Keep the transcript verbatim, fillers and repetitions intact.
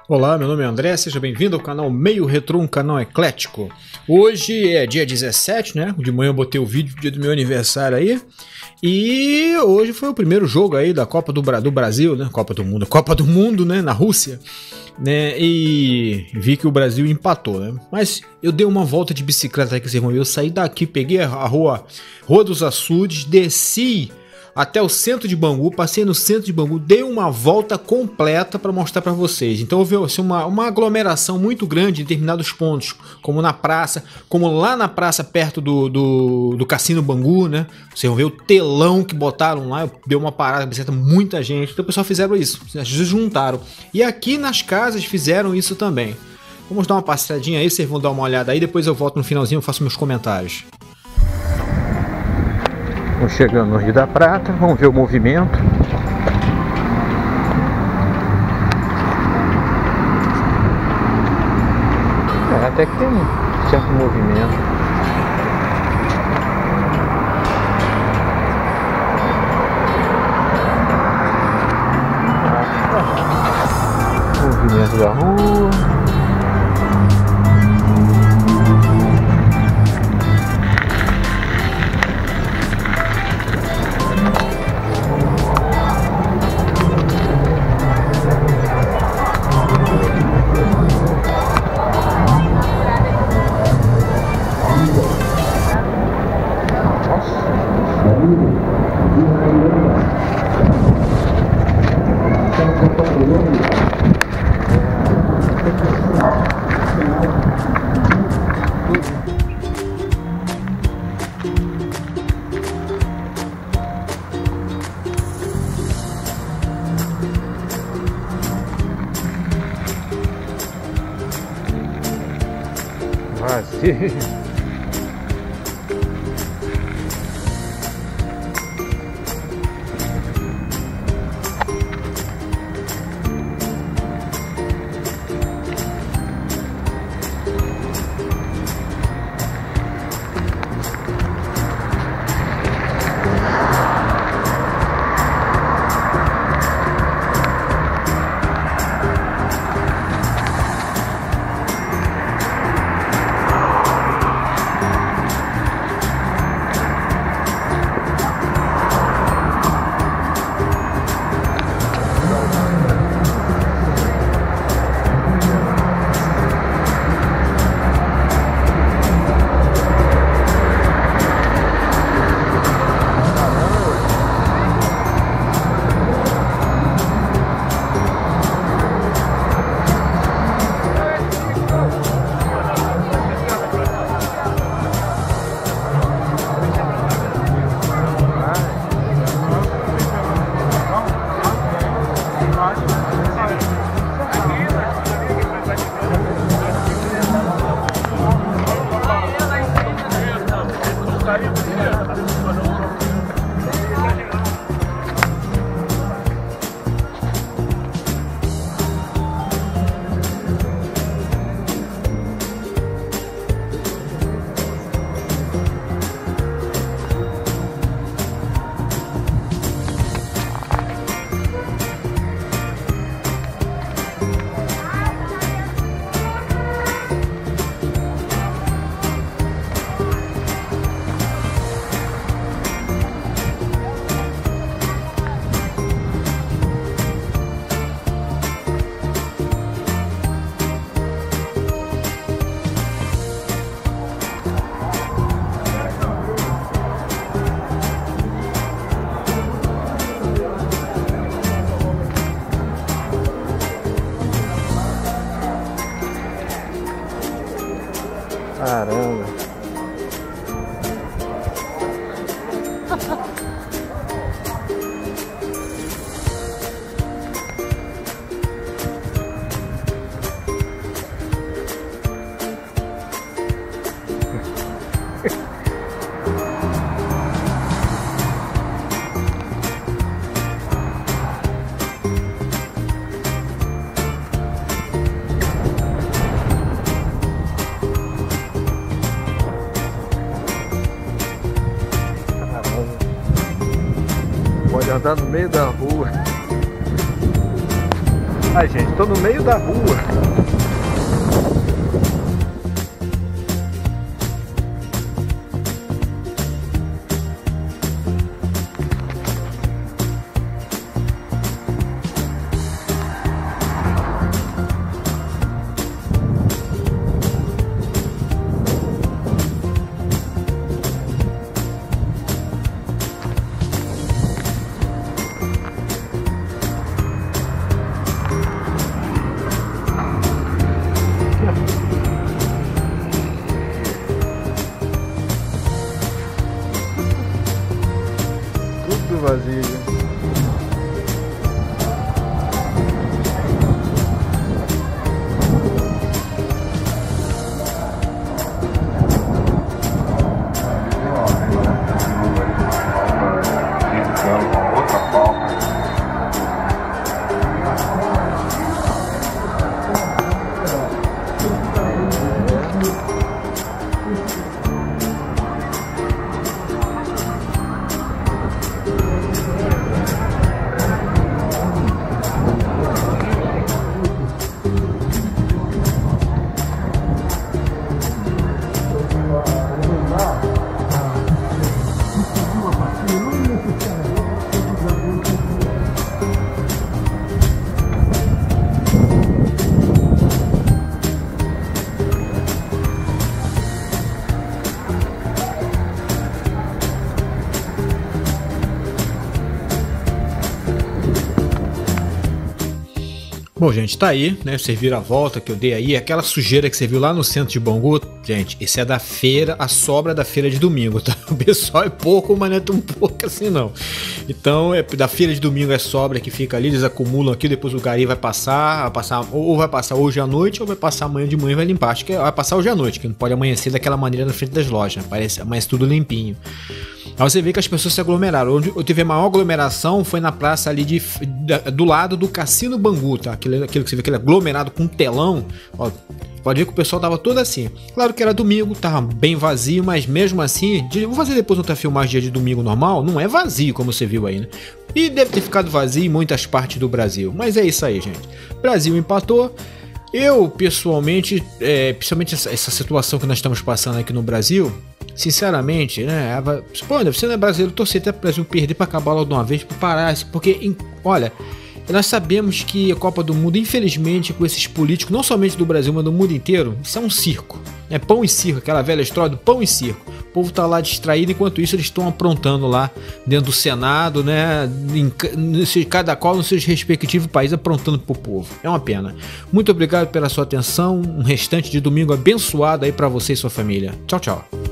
Olá, meu nome é André, seja bem-vindo ao canal Meio Retrô, um canal eclético. Hoje é dia dezessete, né? De manhã eu botei o vídeo, dia do meu aniversário aí. E hoje foi o primeiro jogo aí da Copa do, Bra do Brasil, né? Copa do Mundo, Copa do Mundo, né? Na Rússia, né? E vi que o Brasil empatou, né? Mas eu dei uma volta de bicicleta aí que vocês vão ver. Eu saí daqui, peguei a rua, rua dos Açudes, desci até o centro de Bangu, passei no centro de Bangu, dei uma volta completa para mostrar para vocês. Então houve assim, uma, uma aglomeração muito grande em determinados pontos, como na praça, como lá na praça perto do, do, do Cassino Bangu, né? Vocês vão ver o telão que botaram lá, deu uma parada, muita gente. Então o pessoal fizeram isso, se juntaram. E aqui nas casas fizeram isso também. Vamos dar uma passadinha aí, vocês vão dar uma olhada aí, depois eu volto no finalzinho e faço meus comentários. Estamos chegando no Rio da Prata, vamos ver o movimento. É, até que tem um certo movimento. Movimento da rua. Vazio. Caramba. Pode andar no meio da rua. Ai, gente, tô no meio da rua. Tudo vazio. Bom, gente, tá aí, né? Vocês viram a volta que eu dei aí. Aquela sujeira que você viu lá no centro de Bangu, gente, isso é da feira, a sobra da feira de domingo, tá? O pessoal é pouco, mas não é tão pouco assim, não. Então, é, da feira de domingo é sobra que fica ali, eles acumulam aqui, depois o gari vai passar, vai passar, ou vai passar hoje à noite, ou vai passar amanhã de manhã e vai limpar. Acho que vai passar hoje à noite, que não pode amanhecer daquela maneira na frente das lojas, parece, amanhece tudo limpinho. Aí você vê que as pessoas se aglomeraram. Onde eu tive a maior aglomeração foi na praça ali de, de, do lado do Cassino Bangu, tá? Aquele, aquele que você vê, aquele aglomerado com telão. Ó, pode ver que o pessoal tava todo assim. Claro que era domingo, tava bem vazio, mas mesmo assim, de, vou fazer depois outra filmagem dia de domingo normal, não é vazio como você viu aí, né? E deve ter ficado vazio em muitas partes do Brasil. Mas é isso aí, gente. Brasil empatou. Eu, pessoalmente, é, principalmente essa, essa situação que nós estamos passando aqui no Brasil, sinceramente, né? Pô, você não é brasileiro, torcer até para o Brasil perder para acabar logo de uma vez, para parar, porque, olha, nós sabemos que a Copa do Mundo, infelizmente, com esses políticos, não somente do Brasil, mas do mundo inteiro, isso é um circo. É pão e circo, aquela velha história do pão e circo. O povo tá lá distraído, enquanto isso eles estão aprontando lá dentro do Senado, né? Em, cada qual nos seus respectivos países aprontando pro povo. É uma pena. Muito obrigado pela sua atenção. Um restante de domingo abençoado aí para você e sua família. Tchau, tchau.